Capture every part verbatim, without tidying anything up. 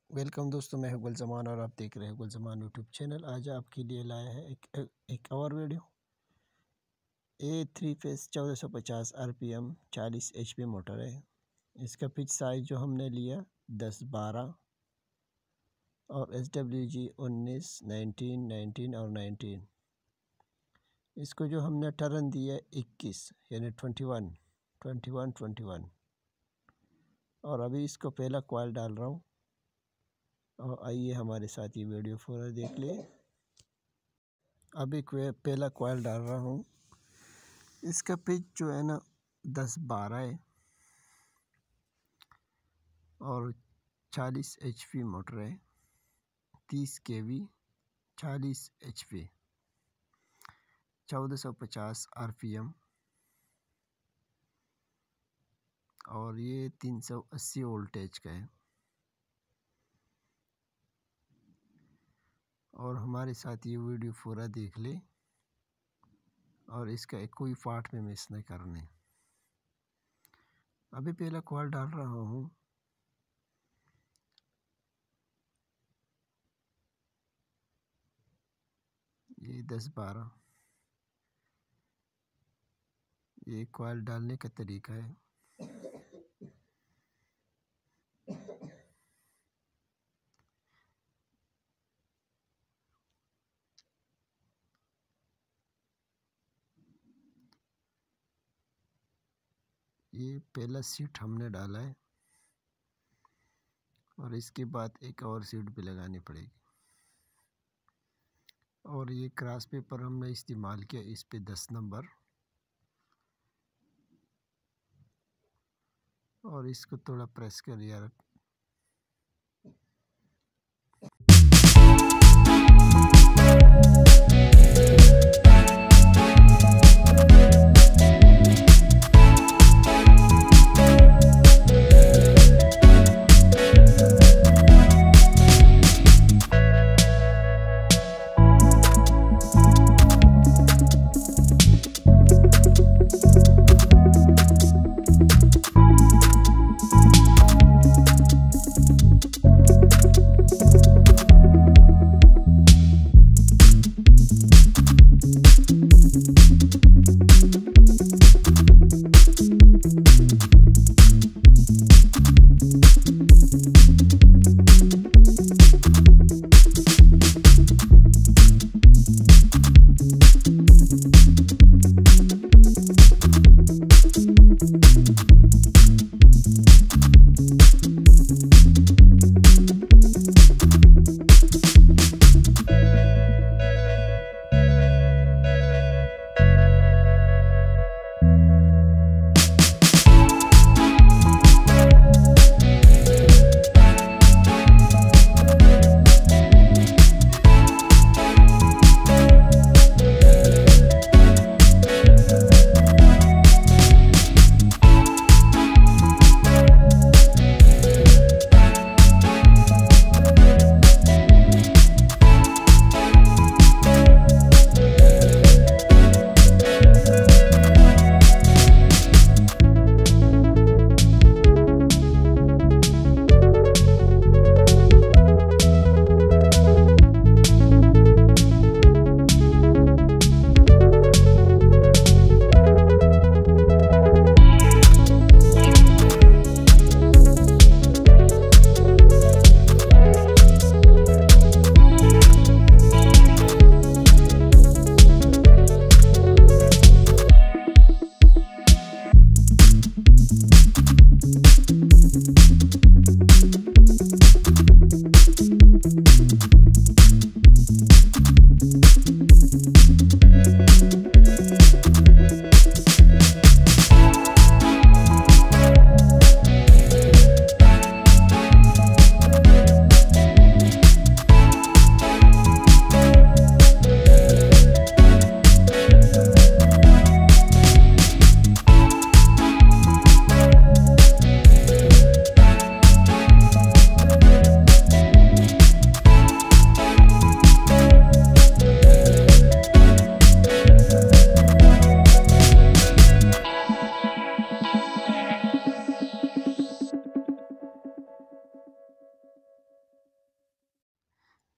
Welcome दोस्तों, मैं हूं गुलजमान और आप देख रहे हैं गुलजमान यूट्यूब चैनल। आज आपके लिए लाया है एक एक और वीडियो। ए थ्री फेस चौदह सौ पचास आरपीएम चालीस एचपी मोटर है। इसका पिच साइज जो हमने लिया दस बारह और एस डब्ल्यू जी उन्नीस नाइनटीन नाइनटीन और नाइनटीन। इसको जो हमने टर्न दिया इक्कीस यानी twenty one twenty one twenty one. और अभी इसको पहला कॉइल डाल रहा हूँ और आइए हमारे साथ ये वीडियो पूरा देख ले। अभी पहला कॉइल डाल रहा हूँ। इसका पिच जो है ना दस बारह है और चालीस एचपी मोटर है, तीस केवी, चालीस एचपी, चौदह सौ पचास आरपीएम और ये तीन सौ अस्सी वोल्टेज का है। और हमारे साथ ये वीडियो पूरा देख ले और इसका एक कोई पार्ट में मिस नहीं करने। अभी पहला कॉइल डाल रहा हूँ। ये दस बारह, ये कॉइल डालने का तरीका है। ये पहला सीट हमने डाला है और इसके बाद एक और सीट भी लगानी पड़ेगी। और ये क्रॉस पेपर हमने इस्तेमाल किया, इस पे दस नंबर। और इसको थोड़ा प्रेस कर यार।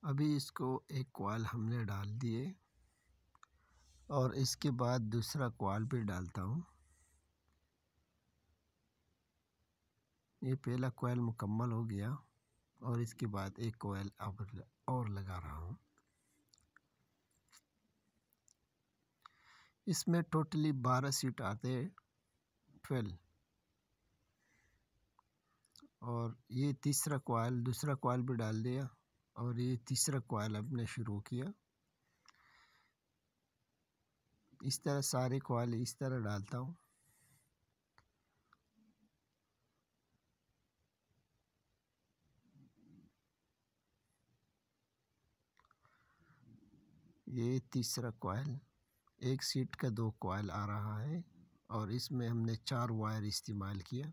अभी इसको एक कॉइल हमने डाल दिए और इसके बाद दूसरा कॉइल भी डालता हूँ। ये पहला कॉइल मुकम्मल हो गया और इसके बाद एक कॉइल और लगा रहा हूँ। इसमें टोटली बारह सीट आते हैं, ट्वेल्व। और ये तीसरा कॉइल, दूसरा कॉइल भी डाल दिया और ये तीसरा कॉइल हमने शुरू किया। इस तरह सारे कॉइल इस तरह डालता हूँ। ये तीसरा कॉइल, एक सीट का दो कॉइल आ रहा है और इसमें हमने चार वायर इस्तेमाल किया।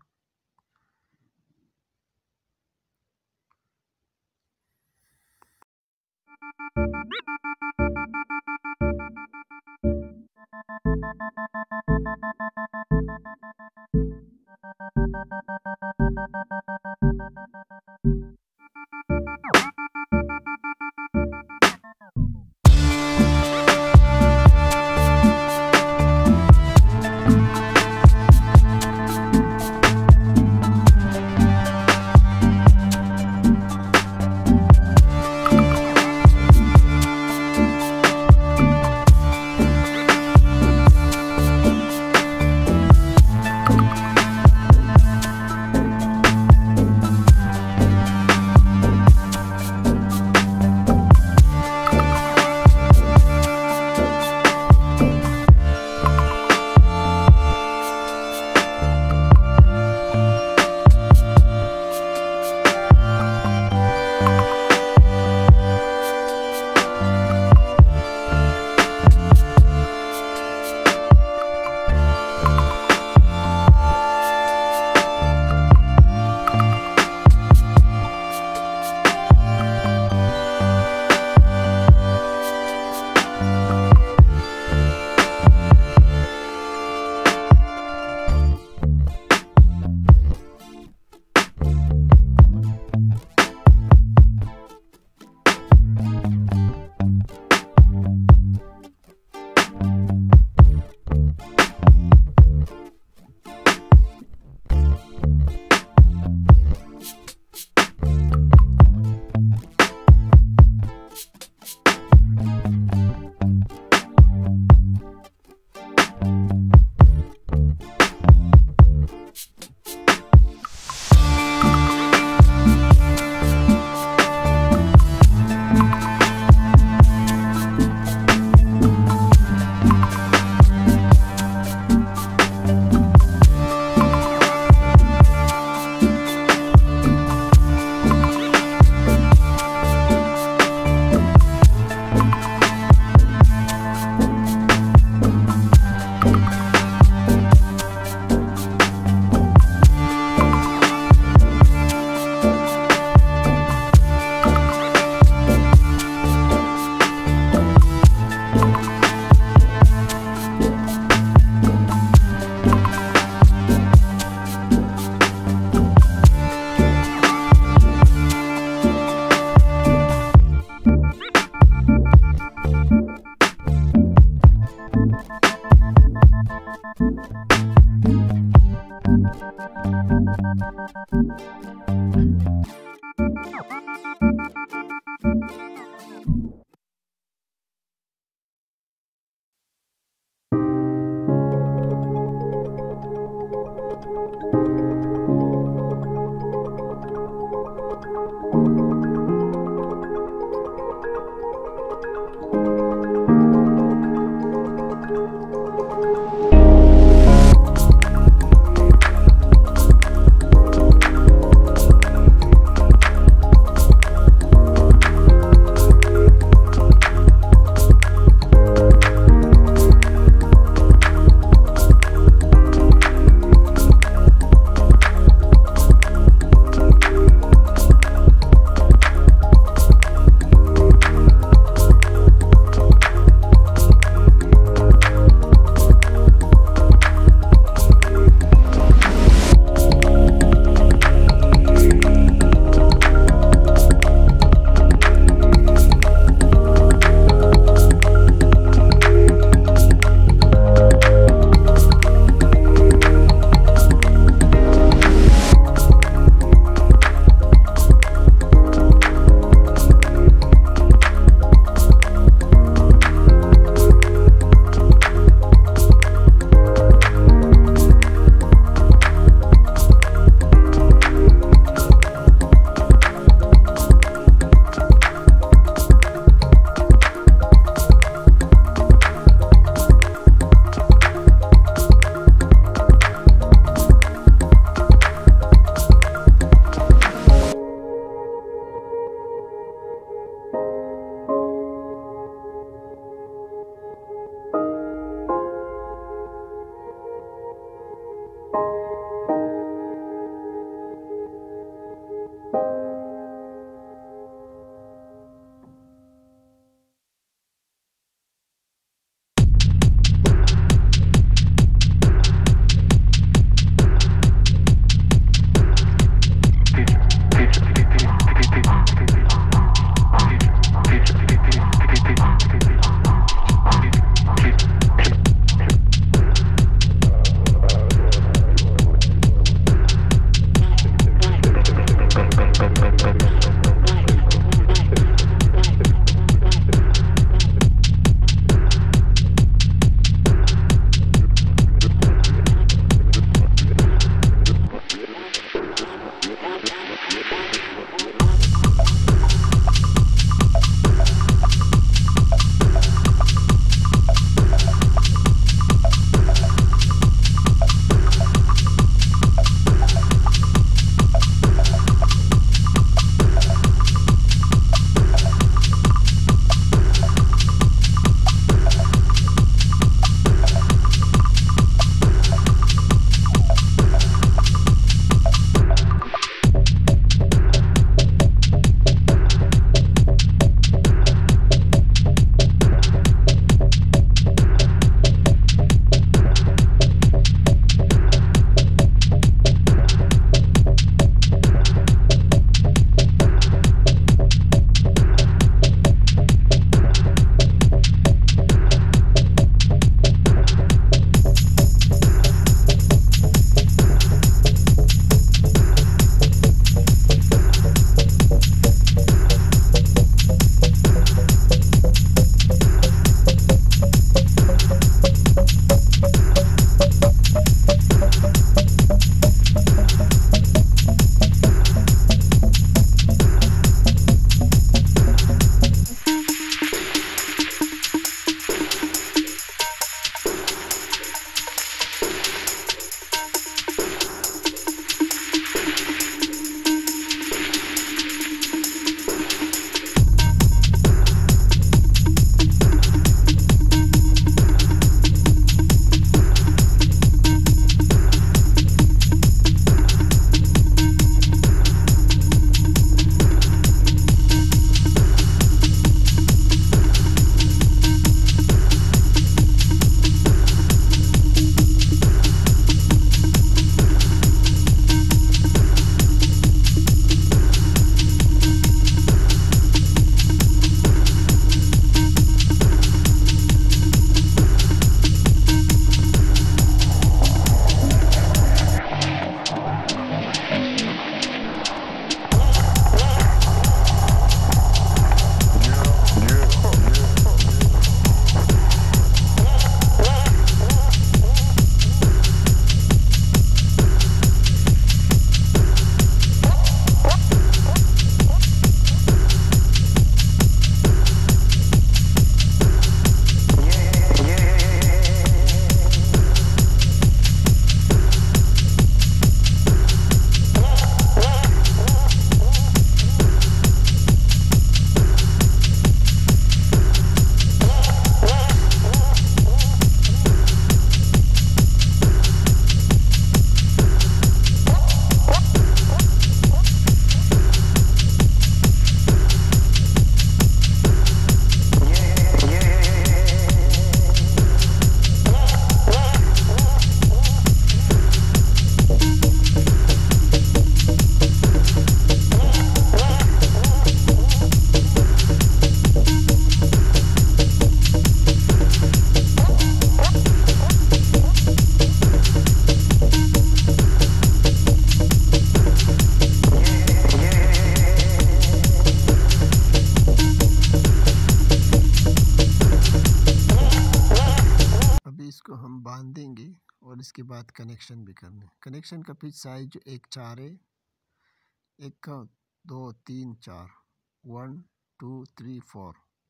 इसके बाद कनेक्शन भी करने। कनेक्शन का पिच साइज जो एक चार है, एक का दो तीन चार, one two three four,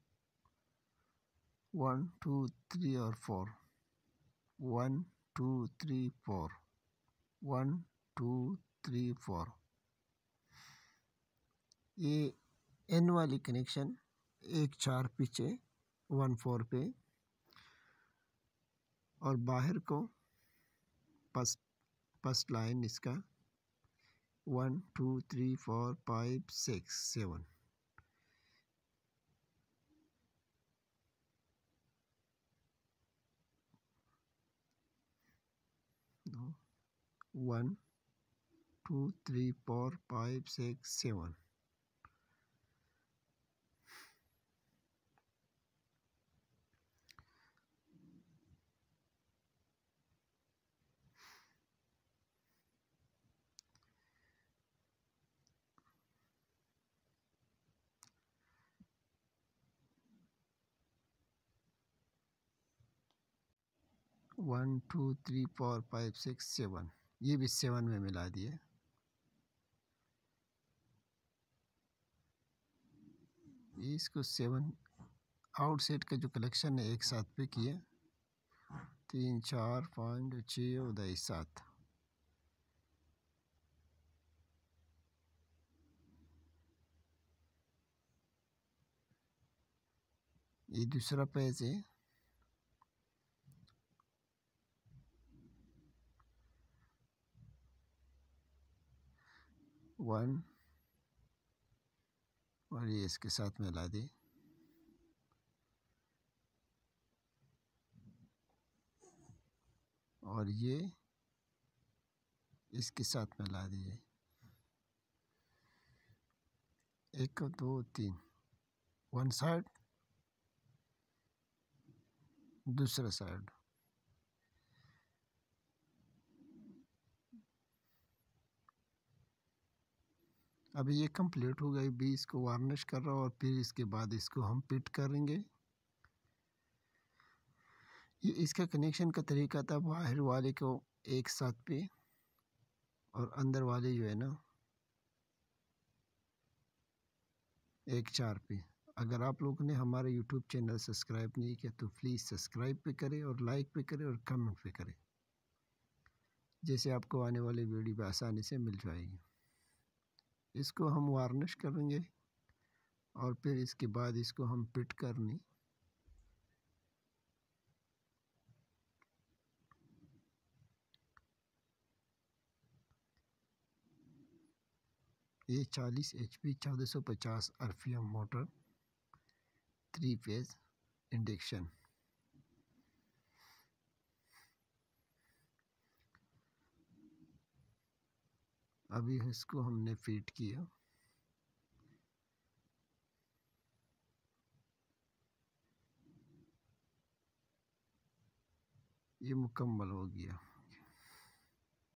one two three और four, one two three four, one two three four. ये एन वाली कनेक्शन एक चार पिच है वन फोर पे, और बाहर को फर्स्ट फर्स्ट लाइन इसका one two three four five six seven. One two three four five six seven. One two three four five six seven, ये भी सेवन में मिला दिए। इसको सेवन आउटसाइड का जो कलेक्शन है एक साथ पे किए, तीन चार पाँच छः उदय सात। ये दूसरा पेज है, वन और ये इसके साथ मिला दी, और ये इसके साथ मिला दिए। एक दो तीन, वन साइड दूसरा साइड। अभी ये कंप्लीट हो गई, भी इसको वार्निश कर रहा हूँ और फिर इसके बाद इसको हम पिट करेंगे। ये इसका कनेक्शन का तरीका था, बाहर वाले को एक साथ पे और अंदर वाले जो है ना एक चार पे। अगर आप लोगों ने हमारे यूट्यूब चैनल सब्सक्राइब नहीं किया तो प्लीज़ सब्सक्राइब पे करें और लाइक पे करें और कमेंट पे करें, जैसे आपको आने वाले वीडियो आसानी से मिल जाएगी। इसको हम वार्निश करेंगे और फिर इसके बाद इसको हम पिट करनी। ये चालीस एच पी चौदह सौ पचास R P M motor, three phase induction. अभी इसको हमने फिट किया। ये मुकम्मल हो गया।